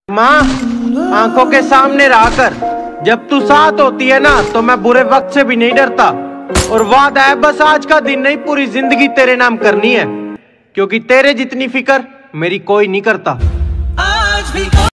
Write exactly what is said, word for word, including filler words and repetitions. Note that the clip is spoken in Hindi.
माँ, आंखों के सामने रहकर जब तू साथ होती है ना तो मैं बुरे वक्त से भी नहीं डरता। और वादा है बस आज का दिन नहीं, पूरी जिंदगी तेरे नाम करनी है, क्योंकि तेरे जितनी फिक्र मेरी कोई नहीं करता।